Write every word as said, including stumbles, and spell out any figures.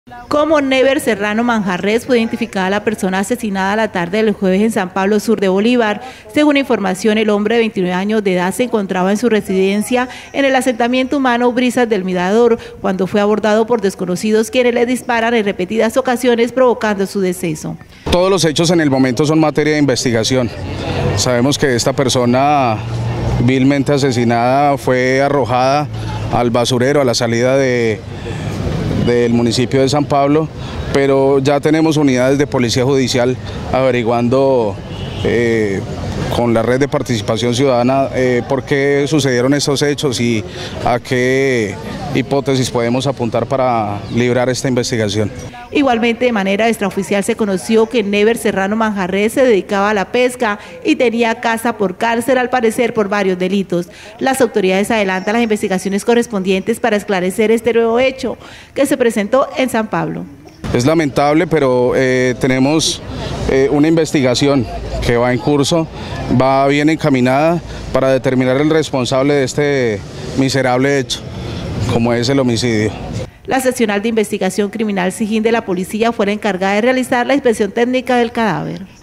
Como Never Serrano Manjarres fue identificada la persona asesinada la tarde del jueves en San Pablo Sur de Bolívar. Según información, el hombre de veintinueve años de edad se encontraba en su residencia en el asentamiento humano Brisas del Mirador cuando fue abordado por desconocidos quienes le disparan en repetidas ocasiones provocando su deceso. Todos los hechos en el momento son materia de investigación. Sabemos que esta persona vilmente asesinada fue arrojada al basurero a la salida de del municipio de San Pablo, pero ya tenemos unidades de policía judicial averiguando eh, con la red de participación ciudadana eh, por qué sucedieron estos hechos y a qué hipótesis podemos apuntar para librar esta investigación. Igualmente, de manera extraoficial se conoció que Never Serrano Manjarres se dedicaba a la pesca y tenía casa por cárcel, al parecer por varios delitos. Las autoridades adelantan las investigaciones correspondientes para esclarecer este nuevo hecho que se presentó en San Pablo. Es lamentable, pero eh, tenemos eh, una investigación que va en curso, va bien encaminada para determinar el responsable de este miserable hecho, como es el homicidio. La seccional de investigación criminal SIJIN de la policía fue la encargada de realizar la inspección técnica del cadáver.